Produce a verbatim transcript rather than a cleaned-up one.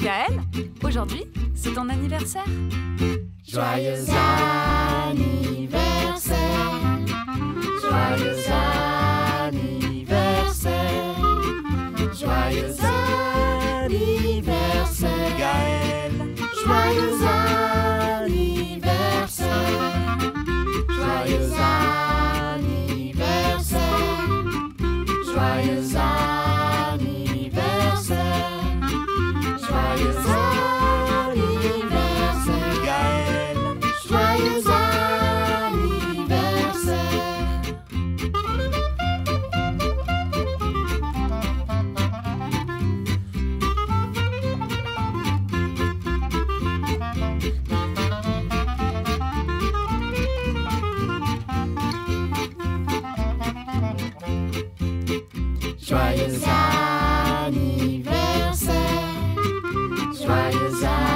Gaël, aujourd'hui, c'est ton anniversaire. Joyeux anniversaire, joyeux anniversaire, joyeux anniversaire, Gaël. joyeux anniversaire, joyeux anniversaire, joyeux anniversaire, joyeux anniversaire, Gaël. joyeux anniversaire. Joyeux anniversaire, joyeux anniversaire.